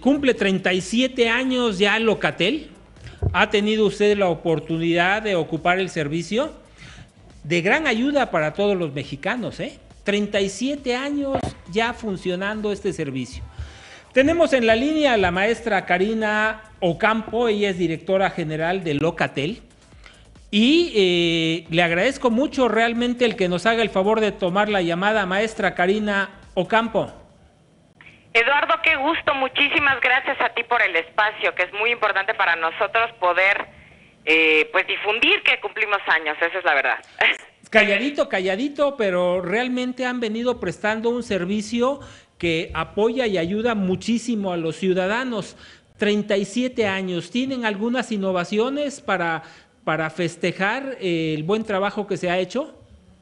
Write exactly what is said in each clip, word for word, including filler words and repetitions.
cumple treinta y siete años ya Locatel. ¿Ha tenido usted la oportunidad de ocupar el servicio? De gran ayuda para todos los mexicanos, ¿eh? treinta y siete años ya funcionando este servicio. Tenemos en la línea a la maestra Karina Ocampo, ella es directora general de Locatel. Y eh, le agradezco mucho realmente el que nos haga el favor de tomar la llamada, maestra Karina Ocampo. Eduardo, qué gusto, muchísimas gracias a ti por el espacio, que es muy importante para nosotros poder eh, pues difundir que cumplimos años, esa es la verdad. Calladito, calladito, pero realmente han venido prestando un servicio que apoya y ayuda muchísimo a los ciudadanos. treinta y siete años, ¿tienen algunas innovaciones para, para festejar eh, el buen trabajo que se ha hecho?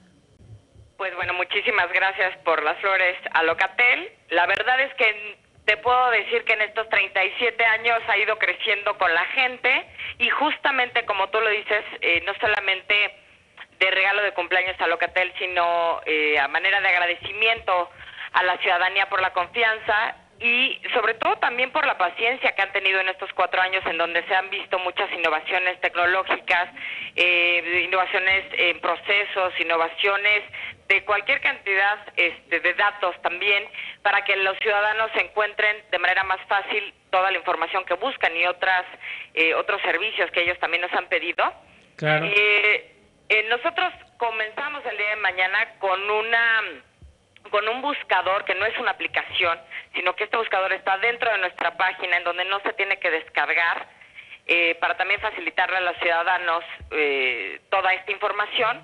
Pues bueno, muchísimas gracias por las flores a Locatel. La verdad es que te puedo decir que en estos treinta y siete años ha ido creciendo con la gente y justamente como tú lo dices, eh, no solamente de regalo de cumpleaños a Locatel, sino eh, a manera de agradecimiento a la ciudadanía por la confianza y sobre todo también por la paciencia que han tenido en estos cuatro años en donde se han visto muchas innovaciones tecnológicas, eh, innovaciones en procesos, innovaciones de cualquier cantidad este, de datos también, para que los ciudadanos encuentren de manera más fácil toda la información que buscan y otras eh, otros servicios que ellos también nos han pedido. Claro. Eh, eh, nosotros comenzamos el día de mañana con una con un buscador que no es una aplicación, sino que este buscador está dentro de nuestra página, en donde no se tiene que descargar, eh, para también facilitarle a los ciudadanos eh, toda esta información.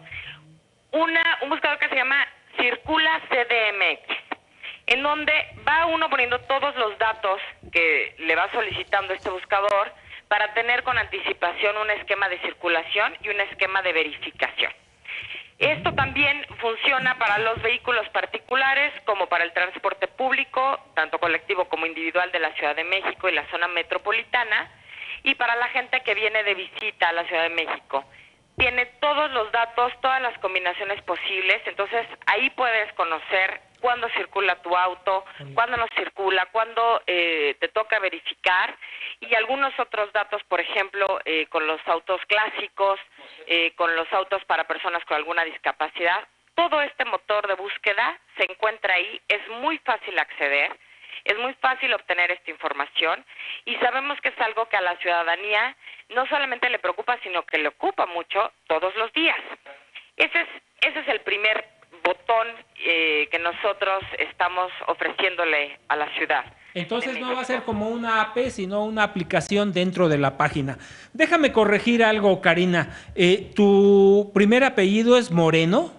Una, un buscador que se llama Circula C D M X, en donde va uno poniendo todos los datos que le va solicitando este buscador para tener con anticipación un esquema de circulación y un esquema de verificación. Esto también funciona para los vehículos particulares como para el transporte público, tanto colectivo como individual de la Ciudad de México y la zona metropolitana, y para la gente que viene de visita a la Ciudad de México. Tiene todos los datos, todas las combinaciones posibles, entonces ahí puedes conocer cuándo circula tu auto, cuándo no circula, cuándo eh, te toca verificar y algunos otros datos, por ejemplo, eh, con los autos clásicos, eh, con los autos para personas con alguna discapacidad. Todo este motor de búsqueda se encuentra ahí, es muy fácil acceder, es muy fácil obtener esta información y sabemos que es algo que a la ciudadanía no solamente le preocupa, sino que le ocupa mucho todos los días. Ese es, ese es el primer botón eh, que nosotros estamos ofreciéndole a la ciudad. Entonces no va a ser como una A P P, sino una aplicación dentro de la página. Déjame corregir algo, Karina. Eh, ¿Tu primer apellido es Moreno?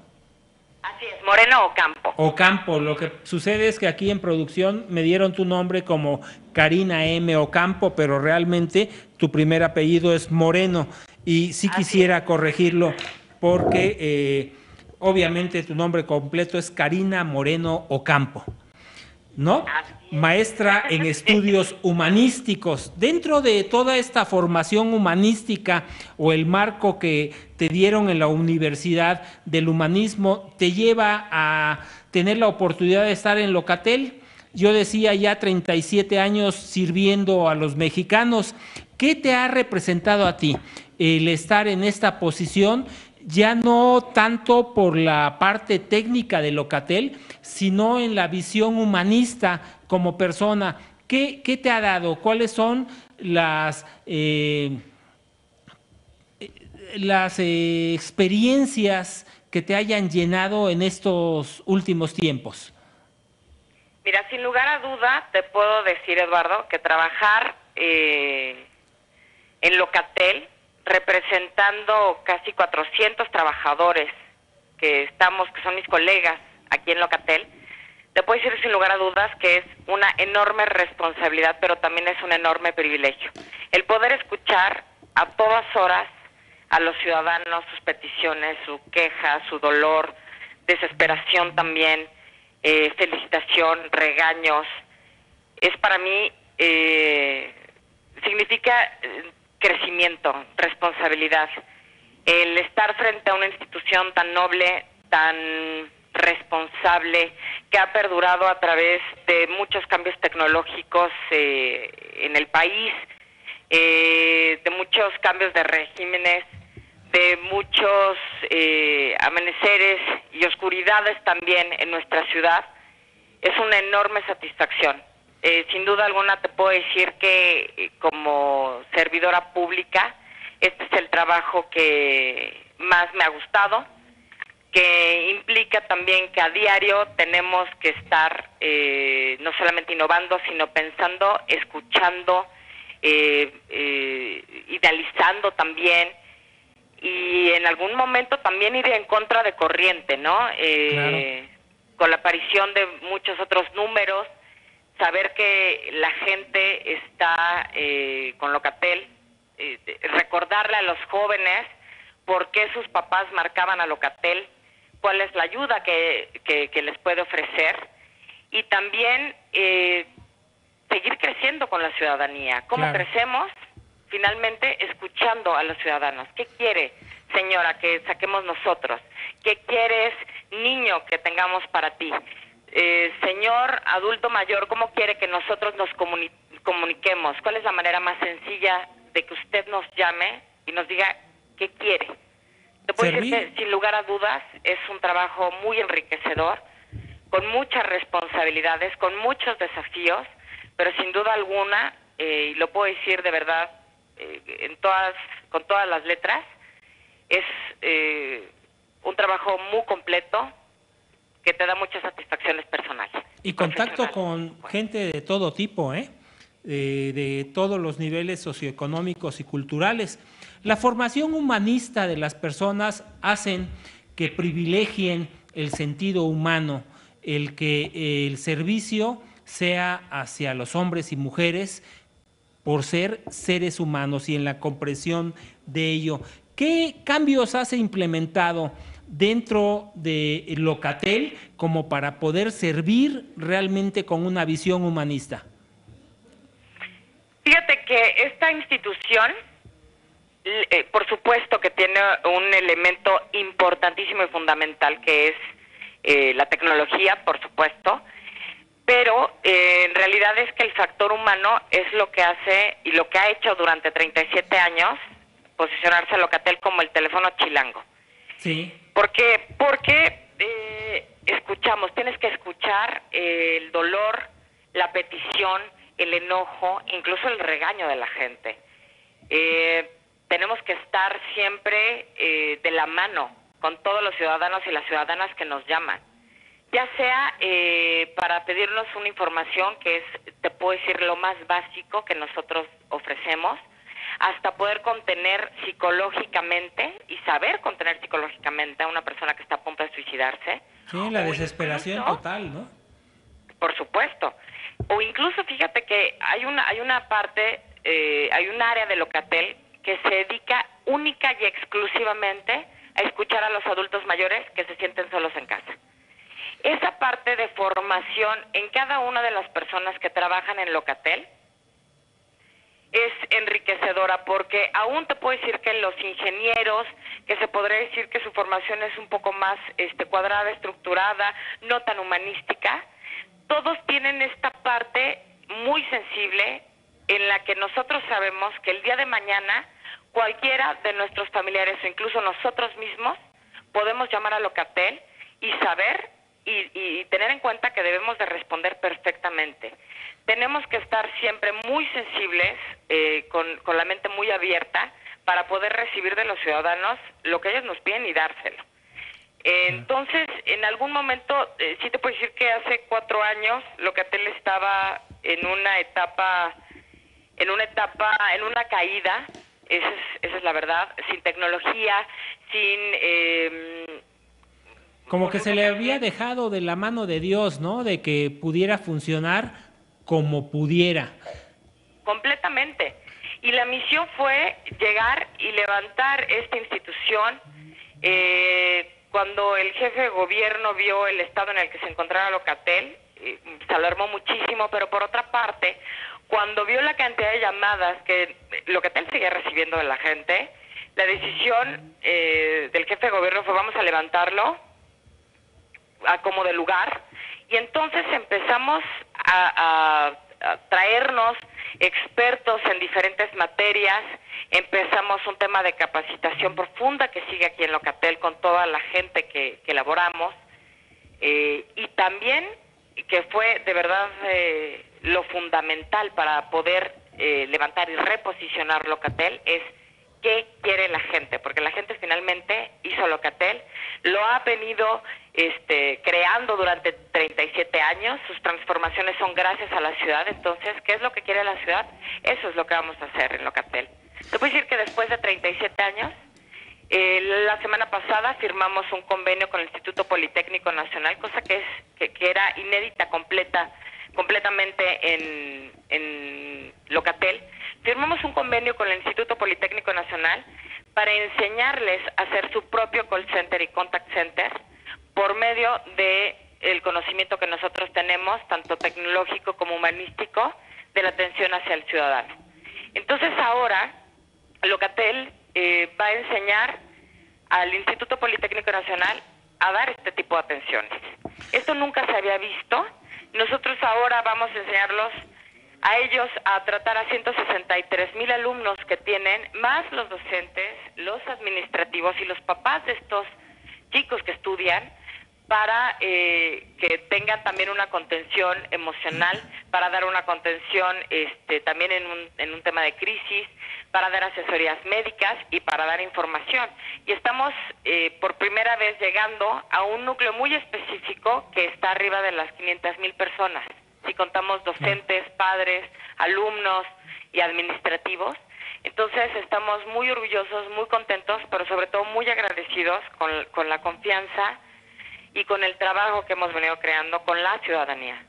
Así es, Moreno Ocampo. Ocampo. Lo que sucede es que aquí en producción me dieron tu nombre como Karina M. Ocampo, pero realmente tu primer apellido es Moreno. Y sí quisiera corregirlo porque eh, obviamente tu nombre completo es Karina Moreno Ocampo, ¿no? Maestra en estudios humanísticos. Dentro de toda esta formación humanística o el marco que te dieron en la Universidad del Humanismo, ¿te lleva a tener la oportunidad de estar en Locatel? Yo decía ya treinta y siete años sirviendo a los mexicanos. ¿Qué te ha representado a ti el estar en esta posición? Ya no tanto por la parte técnica de Locatel, sino en la visión humanista como persona. ¿Qué, qué te ha dado? ¿Cuáles son las, eh, las eh, experiencias que te hayan llenado en estos últimos tiempos? Mira, sin lugar a duda, te puedo decir, Eduardo, que trabajar eh, en Locatel, representando casi cuatrocientos trabajadores que estamos, que son mis colegas aquí en Locatel, te puedo decir sin lugar a dudas que es una enorme responsabilidad, pero también es un enorme privilegio. El poder escuchar a todas horas a los ciudadanos, sus peticiones, su queja, su dolor, desesperación también, eh, felicitación, regaños, es para mí, eh, significa crecimiento, responsabilidad. El estar frente a una institución tan noble, tan responsable, que ha perdurado a través de muchos cambios tecnológicos eh, en el país, eh, de muchos cambios de regímenes, de muchos eh, amaneceres y oscuridades también en nuestra ciudad. Es una enorme satisfacción. Eh, sin duda alguna te puedo decir que eh, como servidora pública, este es el trabajo que más me ha gustado, que implica también que a diario tenemos que estar eh, no solamente innovando, sino pensando, escuchando, eh, eh, idealizando también, y en algún momento también ir en contra de corriente, ¿no? Eh, claro. Con la aparición de muchos otros números, saber que la gente está eh, con Locatel, eh, recordarle a los jóvenes por qué sus papás marcaban a Locatel, cuál es la ayuda que, que, que les puede ofrecer, y también eh, seguir creciendo con la ciudadanía. ¿Cómo claro. crecemos? Finalmente, escuchando a los ciudadanos. ¿Qué quiere, señora, que saquemos nosotros? ¿Qué quieres, niño, que tengamos para ti? Eh, señor adulto mayor, ¿cómo quiere que nosotros nos comuni comuniquemos? ¿Cuál es la manera más sencilla de que usted nos llame y nos diga qué quiere? Te puedo decir que, sin lugar a dudas, es un trabajo muy enriquecedor, con muchas responsabilidades, con muchos desafíos, pero sin duda alguna, eh, y lo puedo decir de verdad, eh, en todas, con todas las letras, es eh, un trabajo muy completo, que te da muchas satisfacciones personales. Y contacto con gente de todo tipo, ¿eh? De, de todos los niveles socioeconómicos y culturales. La formación humanista de las personas hacen que privilegien el sentido humano, el que el servicio sea hacia los hombres y mujeres por ser seres humanos y en la comprensión de ello. ¿Qué cambios has implementado dentro de Locatel como para poder servir realmente con una visión humanista? Fíjate que esta institución, eh, por supuesto que tiene un elemento importantísimo y fundamental, que es eh, la tecnología, por supuesto, pero eh, en realidad es que el factor humano es lo que hace y lo que ha hecho durante treinta y siete años posicionarse a Locatel como el teléfono chilango. Sí. ¿Por qué? Porque eh, escuchamos, tienes que escuchar eh, el dolor, la petición, el enojo, incluso el regaño de la gente. Eh, tenemos que estar siempre eh, de la mano con todos los ciudadanos y las ciudadanas que nos llaman, ya sea eh, para pedirnos una información que es, te puedo decir, lo más básico que nosotros ofrecemos, hasta poder contener psicológicamente y saber contener psicológicamente a una persona que está a punto de suicidarse. Sí, la desesperación incluso, total, ¿no? Por supuesto. O incluso, fíjate que hay una hay una parte, eh, hay un área de Locatel que se dedica única y exclusivamente a escuchar a los adultos mayores que se sienten solos en casa. Esa parte de formación en cada una de las personas que trabajan en Locatel es enriquecedora, porque aún te puedo decir que los ingenieros, que se podría decir que su formación es un poco más este, cuadrada, estructurada, no tan humanística, todos tienen esta parte muy sensible en la que nosotros sabemos que el día de mañana cualquiera de nuestros familiares o incluso nosotros mismos podemos llamar a Locatel y saber y, y tener en cuenta que debemos de responder perfectamente. Tenemos que estar siempre muy sensibles, eh, con, con la mente muy abierta, para poder recibir de los ciudadanos lo que ellos nos piden y dárselo. Eh, entonces, en algún momento, eh, sí te puedo decir que hace cuatro años Locatel estaba en una etapa, en una etapa, en una caída, esa es, esa es la verdad, sin tecnología, sin... Eh, Como que se le había dejado de la mano de Dios, ¿no? De que pudiera funcionar como pudiera. Completamente. Y la misión fue llegar y levantar esta institución. Eh, cuando el jefe de gobierno vio el estado en el que se encontraba Locatel, eh, se alarmó muchísimo, pero por otra parte, cuando vio la cantidad de llamadas que Locatel seguía recibiendo de la gente, la decisión eh, del jefe de gobierno fue: vamos a levantarlo a como de lugar, y entonces empezamos a, a, a traernos expertos en diferentes materias. Empezamos un tema de capacitación profunda que sigue aquí en Locatel con toda la gente que, que elaboramos, eh, y también que fue de verdad eh, lo fundamental para poder eh, levantar y reposicionar Locatel es qué quiere la gente, porque la gente finalmente hizo Locatel, lo ha venido este, creando durante treinta y siete años, sus transformaciones son gracias a la ciudad. Entonces, ¿qué es lo que quiere la ciudad? Eso es lo que vamos a hacer en Locatel. Te puedo decir que después de treinta y siete años, eh, la semana pasada firmamos un convenio con el Instituto Politécnico Nacional, cosa que es que, que era inédita completa, completamente en, en Locatel. Firmamos un convenio con el Instituto Politécnico Nacional para enseñarles a hacer su propio call center y contact center por medio de el conocimiento que nosotros tenemos, tanto tecnológico como humanístico, de la atención hacia el ciudadano. Entonces ahora Locatel eh, va a enseñar al Instituto Politécnico Nacional a dar este tipo de atenciones. Esto nunca se había visto. Nosotros ahora vamos a enseñarlos a ellos a tratar a ciento sesenta y tres mil alumnos que tienen, más los docentes, los administrativos y los papás de estos chicos que estudian, para eh, que tengan también una contención emocional, para dar una contención este, también en un, en un tema de crisis, para dar asesorías médicas y para dar información. Y estamos eh, por primera vez llegando a un núcleo muy específico que está arriba de las quinientas mil personas. Si contamos docentes, padres, alumnos y administrativos. Entonces estamos muy orgullosos, muy contentos, pero sobre todo muy agradecidos con, con la confianza y con el trabajo que hemos venido creando con la ciudadanía.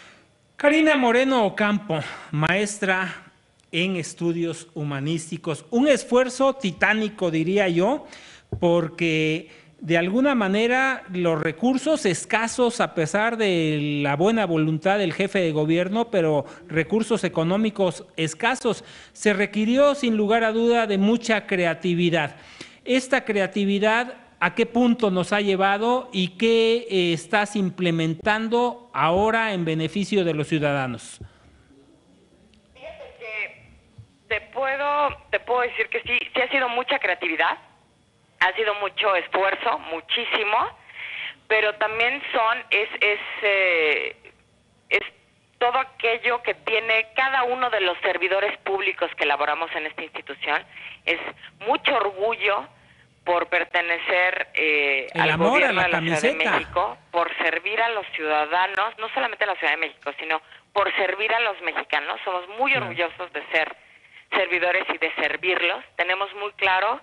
Karina Moreno Ocampo, maestra en estudios humanísticos, un esfuerzo titánico, diría yo, porque de alguna manera los recursos escasos, a pesar de la buena voluntad del jefe de gobierno, pero recursos económicos escasos, se requirió sin lugar a duda de mucha creatividad. Esta creatividad, ¿a qué punto nos ha llevado y qué eh, estás implementando ahora en beneficio de los ciudadanos? Fíjate que te puedo, te puedo decir que sí, sí ha sido mucha creatividad, ha sido mucho esfuerzo, muchísimo, pero también son, es, es, eh, es todo aquello que tiene cada uno de los servidores públicos que elaboramos en esta institución, es mucho orgullo por pertenecer eh, al amor gobierno a la de la Ciudad de camiseta. México, por servir a los ciudadanos, no solamente a la Ciudad de México, sino por servir a los mexicanos. Somos muy Claro. orgullosos de ser servidores y de servirlos. Tenemos muy claro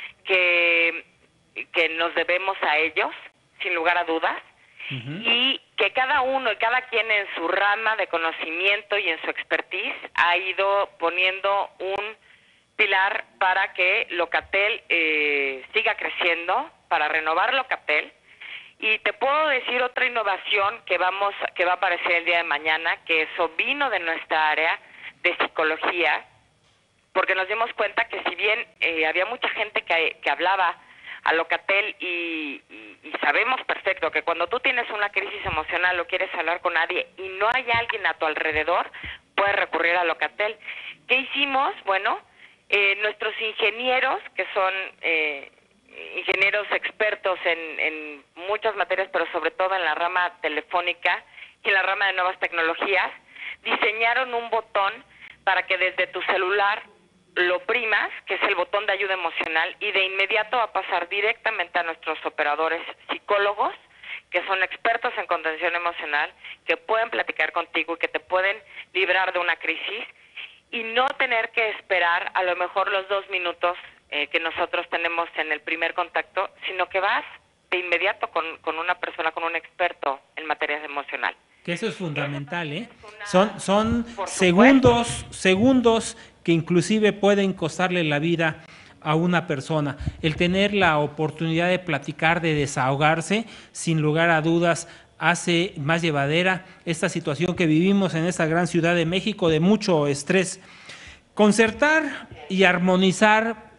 que, que nos debemos a ellos, sin lugar a dudas, uh-huh. y que cada uno y cada quien en su rama de conocimiento y en su expertise ha ido poniendo un pilar para que Locatel eh, siga creciendo, para renovar Locatel. Y te puedo decir otra innovación que vamos que va a aparecer el día de mañana, que eso vino de nuestra área de psicología, porque nos dimos cuenta que si bien eh, había mucha gente que, que hablaba a Locatel y, y, y sabemos perfecto que cuando tú tienes una crisis emocional o quieres hablar con nadie y no hay alguien a tu alrededor, puedes recurrir a Locatel. ¿Qué hicimos? Bueno, eh, nuestros ingenieros, que son eh, ingenieros expertos en, en muchas materias, pero sobre todo en la rama telefónica y en la rama de nuevas tecnologías, diseñaron un botón para que desde tu celular lo primas, que es el botón de ayuda emocional, y de inmediato va a pasar directamente a nuestros operadores psicólogos, que son expertos en contención emocional, que pueden platicar contigo y que te pueden librar de una crisis, y no tener que esperar a lo mejor los dos minutos eh, que nosotros tenemos en el primer contacto, sino que vas de inmediato con, con una persona, con un experto en materias emocionales. Que eso es fundamental, ¿eh? Son, son segundos, segundos que inclusive pueden costarle la vida a una persona. El tener la oportunidad de platicar, de desahogarse, sin lugar a dudas, hace más llevadera esta situación que vivimos en esta gran ciudad de México de mucho estrés. Concertar y armonizar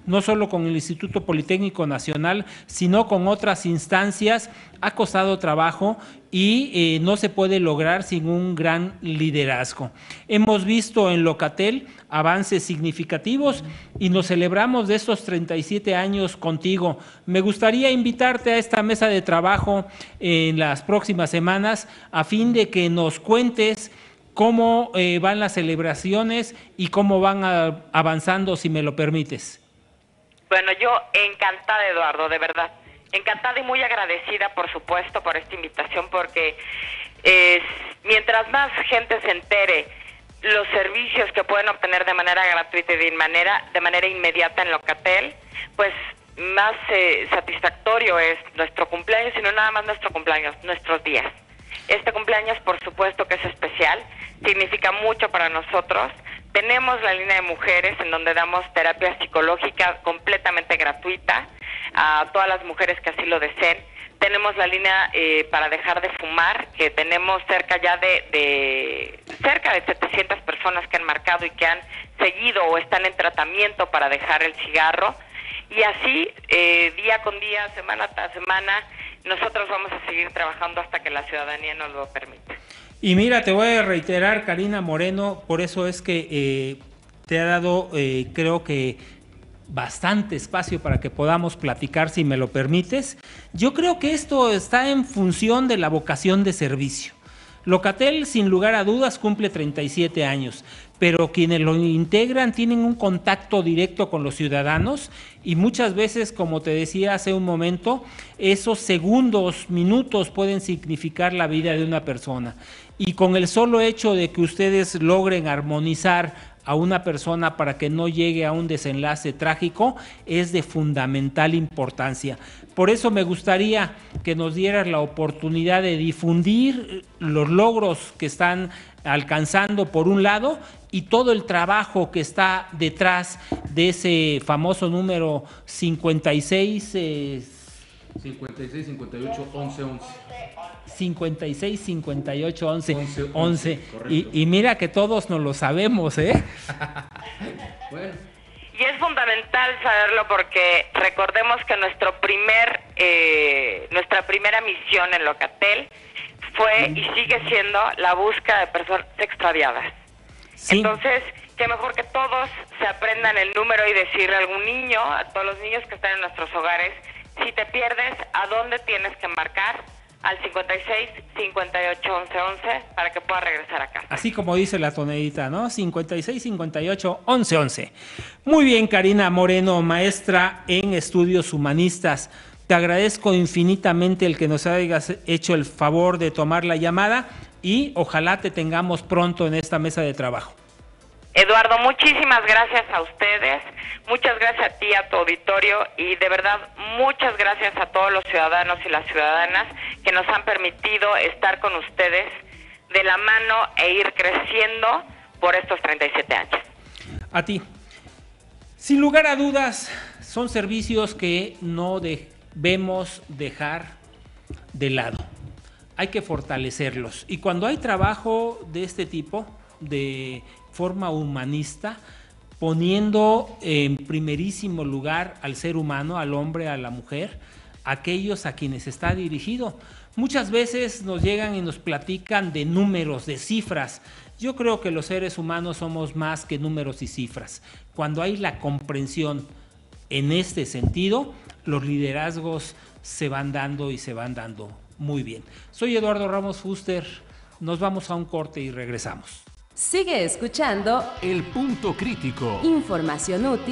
no solo con el Instituto Politécnico Nacional, sino con otras instancias, ha costado trabajo y eh, no se puede lograr sin un gran liderazgo. Hemos visto en Locatel avances significativos y nos celebramos de estos treinta y siete años contigo. Me gustaría invitarte a esta mesa de trabajo en las próximas semanas a fin de que nos cuentes cómo eh, van las celebraciones y cómo van a, avanzando, si me lo permites. Bueno, yo encantada, Eduardo, de verdad. Encantada y muy agradecida, por supuesto, por esta invitación, porque eh, mientras más gente se entere los servicios que pueden obtener de manera gratuita y de manera, de manera inmediata en Locatel, pues más eh, satisfactorio es nuestro cumpleaños, y no nada más nuestro cumpleaños, nuestros días. Este cumpleaños, por supuesto que es especial, significa mucho para nosotros. Tenemos la línea de mujeres en donde damos terapia psicológica completamente gratuita a todas las mujeres que así lo deseen. Tenemos la línea eh, para dejar de fumar, que tenemos cerca ya de, de cerca de setecientas personas que han marcado y que han seguido o están en tratamiento para dejar el cigarro. Y así, eh, día con día, semana tras semana, nosotros vamos a seguir trabajando hasta que la ciudadanía nos lo permita. Y mira, te voy a reiterar, Karina Moreno, por eso es que eh, te ha dado, eh, creo que, bastante espacio para que podamos platicar, si me lo permites. Yo creo que esto está en función de la vocación de servicio. Locatel, sin lugar a dudas, cumple treinta y siete años, pero quienes lo integran tienen un contacto directo con los ciudadanos y muchas veces, como te decía hace un momento, esos segundos, minutos pueden significar la vida de una persona. Y con el solo hecho de que ustedes logren armonizar a una persona para que no llegue a un desenlace trágico, es de fundamental importancia. Por eso me gustaría que nos dieras la oportunidad de difundir los logros que están alcanzando por un lado y todo el trabajo que está detrás de ese famoso número cincuenta y seis, eh, cincuenta y seis, cincuenta y ocho, once, once. cincuenta y seis, cincuenta y ocho, once, once. Y, y mira que todos nos lo sabemos, ¿eh? Bueno. Y es fundamental saberlo porque recordemos que nuestro primer, eh, nuestra primera misión en Locatel fue y sigue siendo la búsqueda de personas extraviadas. Sí. Entonces, qué mejor que todos se aprendan el número y decirle a algún niño, a todos los niños que están en nuestros hogares, si te pierdes, ¿a dónde tienes que marcar? Al cincuenta y seis, cincuenta y ocho, once, once para que pueda regresar a casa. Así como dice la tonedita, ¿no? cincuenta y seis, cincuenta y ocho, once, once. Muy bien, Karina Moreno, maestra en estudios humanistas. Te agradezco infinitamente el que nos hayas hecho el favor de tomar la llamada y ojalá te tengamos pronto en esta mesa de trabajo. Eduardo, muchísimas gracias a ustedes, muchas gracias a ti, a tu auditorio y de verdad muchas gracias a todos los ciudadanos y las ciudadanas que nos han permitido estar con ustedes de la mano e ir creciendo por estos treinta y siete años. A ti. Sin lugar a dudas, son servicios que no debemos dejar de lado. Hay que fortalecerlos. Y cuando hay trabajo de este tipo, de forma humanista, poniendo en primerísimo lugar al ser humano, al hombre, a la mujer, aquellos a quienes está dirigido. Muchas veces nos llegan y nos platican de números, de cifras. Yo creo que los seres humanos somos más que números y cifras. Cuando hay la comprensión en este sentido, los liderazgos se van dando y se van dando muy bien. Soy Eduardo Ramos Fuster, nos vamos a un corte y regresamos. Sigue escuchando El Punto Crítico. Información útil